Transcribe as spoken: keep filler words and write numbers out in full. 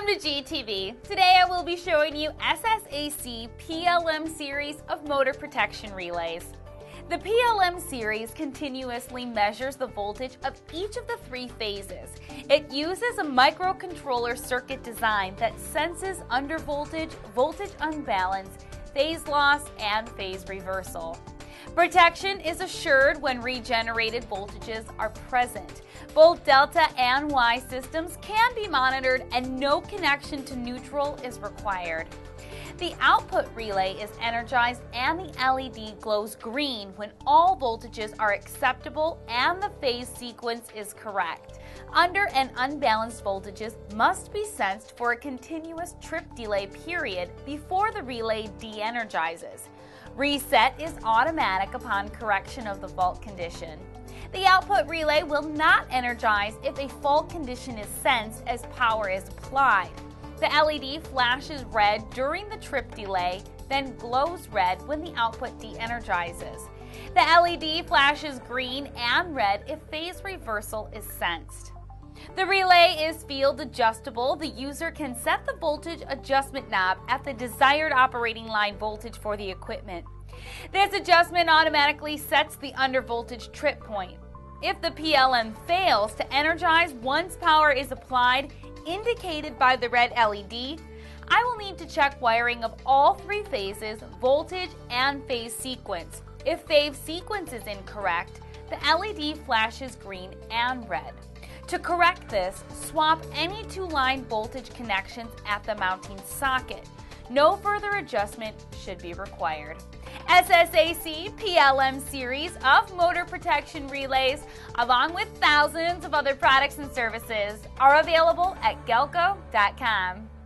to G T V. Today I will be showing you S S A C P L M series of motor protection relays. The P L M series continuously measures the voltage of each of the three phases. It uses a microcontroller circuit design that senses undervoltage, voltage unbalance, phase loss, and phase reversal. Protection is assured when regenerated voltages are present. Both delta and Y systems can be monitored and no connection to neutral is required. The output relay is energized and the L E D glows green when all voltages are acceptable and the phase sequence is correct. Under and unbalanced voltages must be sensed for a continuous trip delay period before the relay de-energizes. Reset is automatic upon correction of the fault condition. The output relay will not energize if a fault condition is sensed as power is applied. The L E D flashes red during the trip delay, then glows red when the output de-energizes. The L E D flashes green and red if phase reversal is sensed. The relay is field adjustable. The user can set the voltage adjustment knob at the desired operating line voltage for the equipment. This adjustment automatically sets the undervoltage trip point. If the P L M fails to energize once power is applied, indicated by the red L E D, I will need to check wiring of all three phases, voltage, and phase sequence. If phase sequence is incorrect, the L E D flashes green and red. To correct this, swap any two line voltage connections at the mounting socket. No further adjustment should be required. S S A C P L M series of motor protection relays, along with thousands of other products and services, are available at Galco dot com.